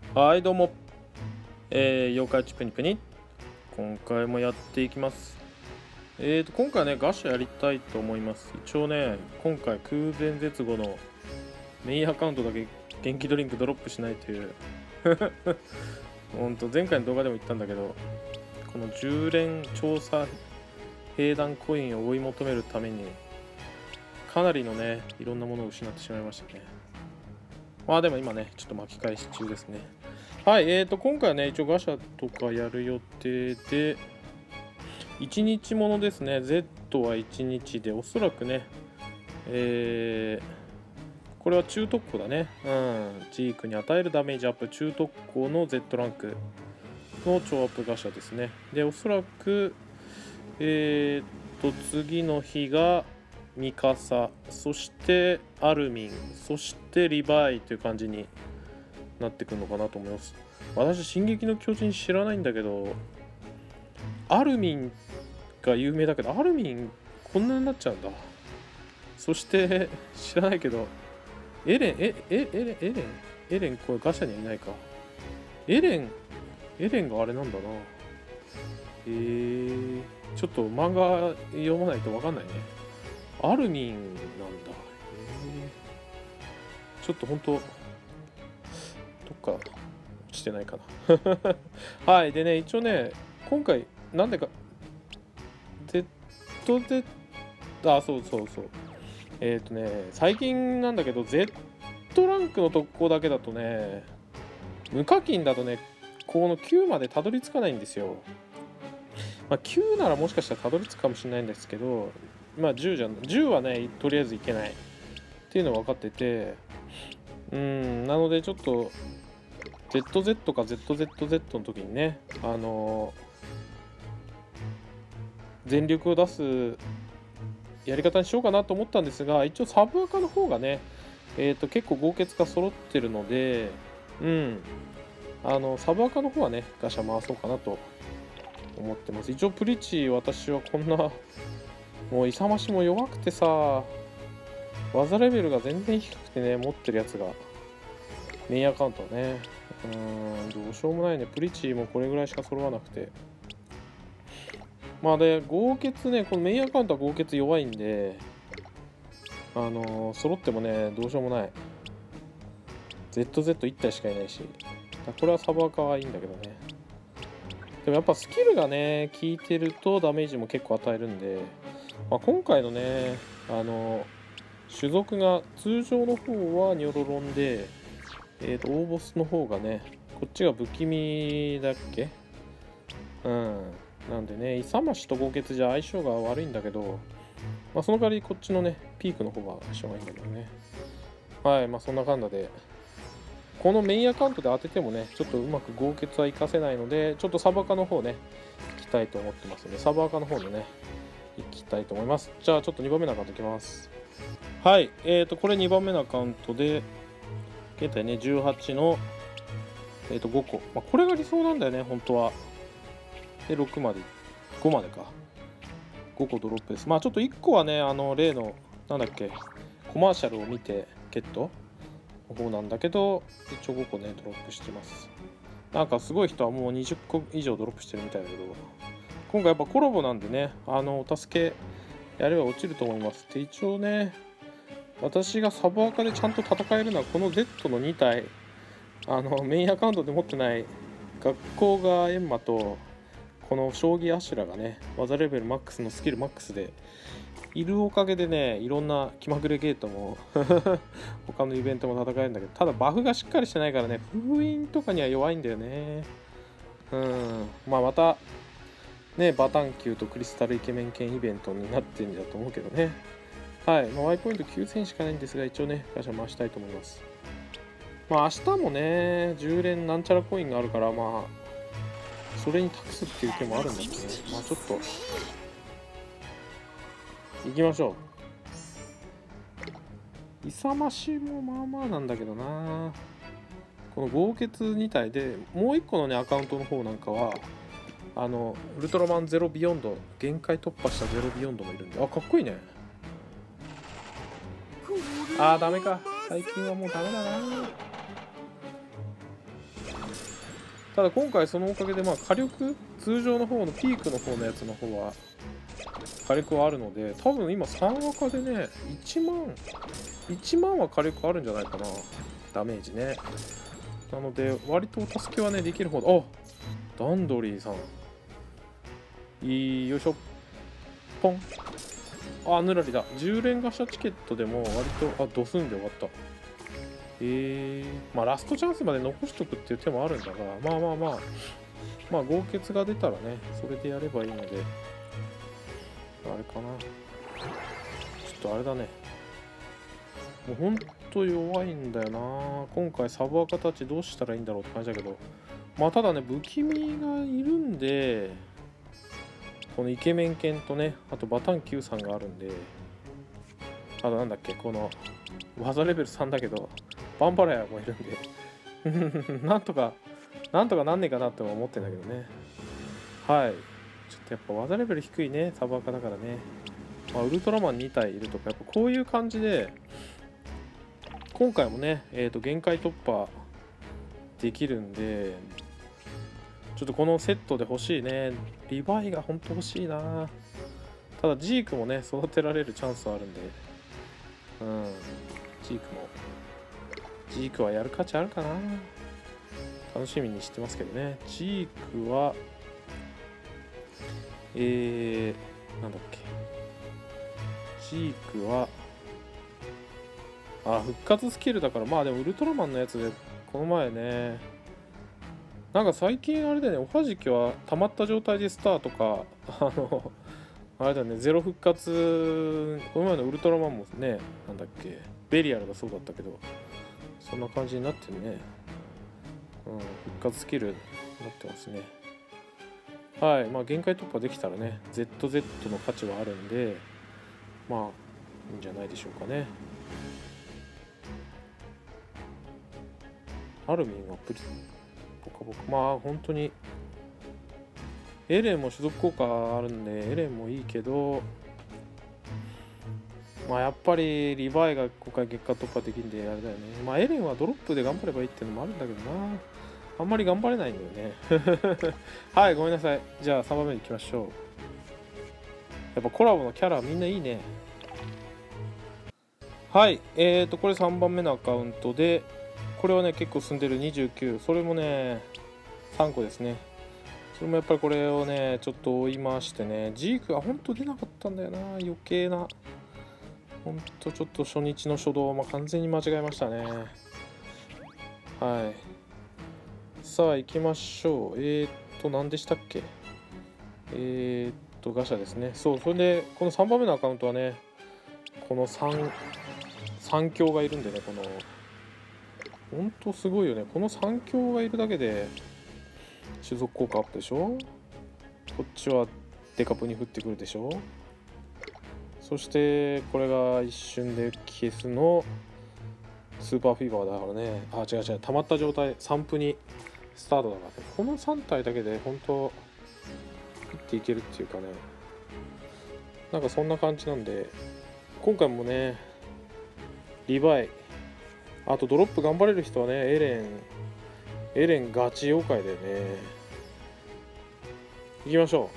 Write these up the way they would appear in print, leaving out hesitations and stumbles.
はいどうも、妖怪チュプニプニ今回もやっていきます。今回はねガシャやりたいと思います。一応ね今回空前絶後のメインアカウントだけ元気ドリンクドロップしないというほんと前回の動画でも言ったんだけど、この10連調査兵団コインを追い求めるためにかなりのねいろんなものを失ってしまいましたね。まあでも今ねちょっと巻き返し中ですね。はい、今回はね一応ガシャとかやる予定で1日ものですね。 Z は1日でおそらくねこれは中特攻だね。ジークに与えるダメージアップ中特攻の Z ランクの超アップガシャですね。でおそらく次の日がミカサ、そしてアルミン、そしてリヴァイという感じになってくるのかなと思います。私進撃の巨人知らないんだけど、アルミンが有名だけどアルミンこんなになっちゃうんだ。そして知らないけどエレンこれガシャにはいないか。エレンがあれなんだな。ちょっと漫画読まないと分かんないね。アルミンなんだ。ちょっとほんとどっか落ちてないかなはいでね一応ね今回なんでか ZZ そう最近なんだけど Z ランクの特攻だけだとね無課金だとねこの9までたどり着かないんですよ。まあ9ならもしかしたらたどり着くかもしれないんですけど、まあ10はねとりあえずいけないっていうのは分かってて、なのでちょっと ZZ か ZZZ の時にね全力を出すやり方にしようかなと思ったんですが、一応サブアカの方がね結構豪傑が揃ってるのでサブアカの方はねガシャ回そうかなと思ってます。一応プリチ私はこんなもう勇ましも弱くてさ技レベルが全然低くてね持ってるやつがメインアカウントはねどうしようもないね。プリチもこれぐらいしか揃わなくて、まあで豪傑ねこのメインアカウントは豪傑弱いんで揃ってもねどうしようもない。 ZZ1 体しかいないしこれはサブアカはいいんだけどね。でもやっぱスキルがね効いてるとダメージも結構与えるんで、今回のね種族が通常の方はニョロロンで大ボスの方がねこっちが不気味だっけ。なんでね勇ましと豪傑じゃ相性が悪いんだけど、その代わりこっちのねピークの方が相性がいいんだけどね。はいそんな感じでこのメインアカウントで当ててもねちょっとうまく豪傑は活かせないので、ちょっとサブアカの方ね行きたいと思ってますので、サブアカの方でね行きたいと思います。じゃあちょっと2番目のアカウントいきます。はいこれ2番目のアカウントで現在ね18の5個、これが理想なんだよね本当は。で6まで5までか5個ドロップです。ちょっと1個はね例のなんだっけコマーシャルを見てゲットの方なんだけど、一応5個ねドロップしてます。なんかすごい人はもう20個以上ドロップしてるみたいだけど、今回やっぱコラボなんでねお助けやれば落ちると思います。で一応ね私がサブアカでちゃんと戦えるのはこの Z の2体メインアカウントで持ってない学校がエンマとこの将棋アシュラがね技レベルマックスのスキルマックスでいるおかげでねいろんな気まぐれゲートも他のイベントも戦えるんだけど、ただバフがしっかりしてないからね封印とかには弱いんだよね。またねバタン級とクリスタルイケメン犬イベントになってるんだと思うけどね。ワイポイント9000しかないんですが一応ねガシャ回したいと思います。明日もね10連なんちゃらコインがあるからそれに託すっていう手もあるんだけどね。ちょっと行きましょう。勇ましもまあなんだけどな。この豪傑2体でもう1個のねアカウントの方なんかはウルトラマンゼロビヨンド限界突破したゼロビヨンドもいるんでかっこいいね。ダメか最近はもうダメだな。 ただ今回そのおかげで火力、通常の方のピークの方のやつの方は火力はあるので、多分今3赤でね1万は火力あるんじゃないかな、ダメージね。なので割とお助けはねできる方だ。あ、ダンドリーさんいい、よいしょ、ポン。あ、ぬらりだ。10連ガシャチケットでも割とドスンで終わった。ラストチャンスまで残しとくっていう手もあるんだが、合決が出たらね、それでやればいいので、あれかな。ちょっとあれだね。もうほんと弱いんだよな。今回サブアカたちどうしたらいいんだろうって感じだけど、ただね、不気味がいるんで、このイケメン犬とね、あとバタン Q さんがあるんで、あとなんだっけ、この技レベル3だけどバンパラヤもいるんでなんとかなんねえかなって思ってんだけどね。はい、ちょっとやっぱ技レベル低いね、サブアカだからね。ウルトラマン2体いるとか、やっぱこういう感じで今回もね、限界突破できるんで、ちょっとこのセットで欲しいね。リヴァイが本当欲しいな。ただジークもね育てられるチャンスはあるんで、ジークはやる価値あるかな。楽しみにしてますけどね。ジークはなんだっけ、ジークは復活スキルだから、でもウルトラマンのやつでこの前ね、なんか最近あれだよね、おはじきは溜まった状態でスターとかあれだね、ゼロ復活、この前のウルトラマンもね、なんだっけ、ベリアルがそうだったけど、そんな感じになってるね。復活スキルになってますね。はい、限界突破できたらね、ZZ の価値はあるんで、いいんじゃないでしょうかね。アルミンはポカポカ、本当にエレンも種族効果あるんでエレンもいいけど、やっぱりリヴァイが今回月間突破できるんであれだよね。エレンはドロップで頑張ればいいっていうのもあるんだけどな、あんまり頑張れないんだよねはい、ごめんなさい。じゃあ3番目に行きましょう。やっぱコラボのキャラみんないいね。はい、これ3番目のアカウントで、これはね結構進んでる29、それもね3個ですね。それもやっぱりこれをねちょっと追い回してね、ジークが本当出なかったんだよな、余計な。本当ちょっと初日の初動、完全に間違えましたね。はい、さあ行きましょう。何でしたっけ。ガシャですね。そう、それでこの3番目のアカウントはね、この3強がいるんでね、この本当すごいよね。この3強がいるだけで種族効果アップでしょ。こっちはデカプに降ってくるでしょ。そしてこれが一瞬で消すのスーパーフィーバーだからね。違う、溜まった状態3プにスタートだからね。この3体だけで本当降っていけるっていうかね、なんかそんな感じなんで、今回もねリヴァイ、あとドロップ頑張れる人はね、エレンガチ妖怪だよね。行きましょ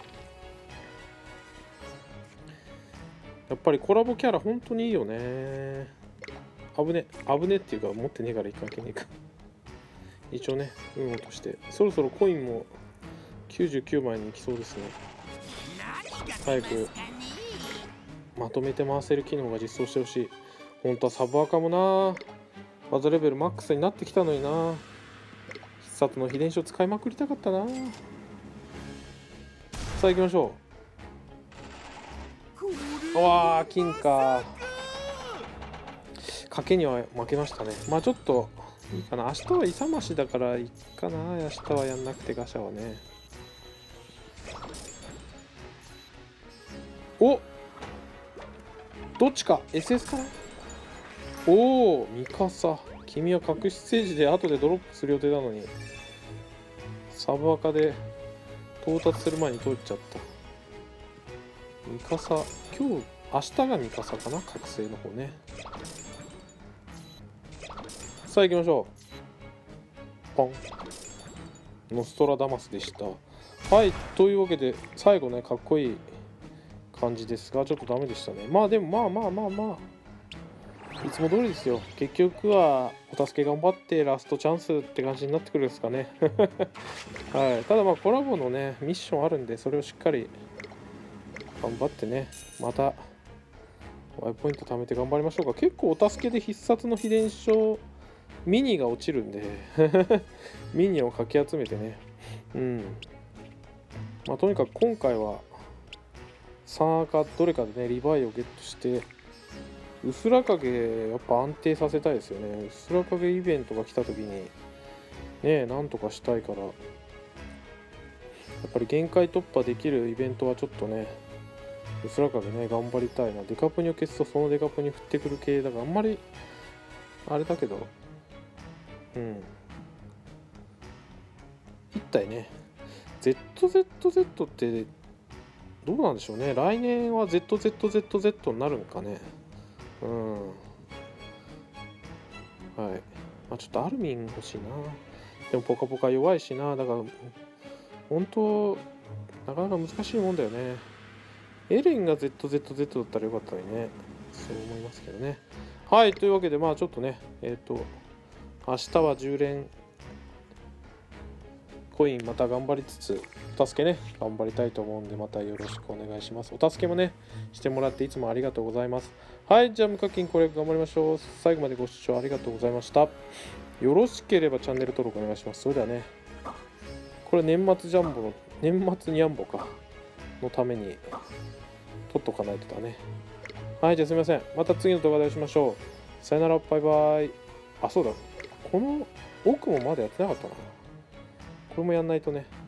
う。やっぱりコラボキャラ本当にいいよね。危ねっていうか、持ってねえからいかんけねえか一応ね、運を落として、そろそろコインも99枚に行きそうですね。早くまとめて回せる機能が実装してほしい。本当はサブアカもな、技レベルマックスになってきたのにな。必殺の秘伝書使いまくりたかったな。さあ行きましょう。わー、金か。賭けには負けましたね。ちょっといいかな。明日は勇ましだからいいかな。明日はやんなくてガシャはね。どっちか SS かな。ミカサ、君は隠しステージで後でドロップする予定なのにサブアカで到達する前に通っちゃった。ミカサ、明日がミカサかな、覚醒の方ね。さあ行きましょう。ポン。 ノストラダマスでした。はい、というわけで最後ねかっこいい感じですがちょっとダメでしたね。まあでもまあいつも通りですよ。結局はお助け頑張ってラストチャンスって感じになってくるんですかね。はい、ただまあコラボのねミッションあるんでそれをしっかり頑張ってねまたワイポイント貯めて頑張りましょうか。結構お助けで必殺の秘伝書ミニが落ちるんでミニをかき集めてねまあとにかく今回は3かどれかでねリヴァイをゲットしてうすら影やっぱ安定させたいですよね。うすら影イベントが来た時にねなんとかしたいからやっぱり限界突破できるイベントはちょっとねうすら影ね頑張りたいな。デカプニを消すとそのデカプニ降ってくる系だからあんまりあれだけど一体ね ZZZ ってどうなんでしょうね。来年は ZZZZ になるんかね。はい。まあ、ちょっとアルミン欲しいな。でもポカポカ弱いしな。だから本当なかなか難しいもんだよね。エレンが ZZZ だったらよかったのにね。そう思いますけどね。はい。というわけでまあちょっとね明日は10連コインまた頑張りつつお助けね頑張りたいと思うんでまたよろしくお願いします。お助けもねしてもらっていつもありがとうございます。はい、じゃあ無課金これ頑張りましょう。最後までご視聴ありがとうございました。よろしければチャンネル登録お願いします。それではねこれ年末ジャンボの年末ニャンボかのために取っとかないとだね。はい、じゃあすみません、また次の動画でお会いしましょう。さよなら、バイバイ。あ、そうだ、この奥もまだやってなかったな。これもやんないとね。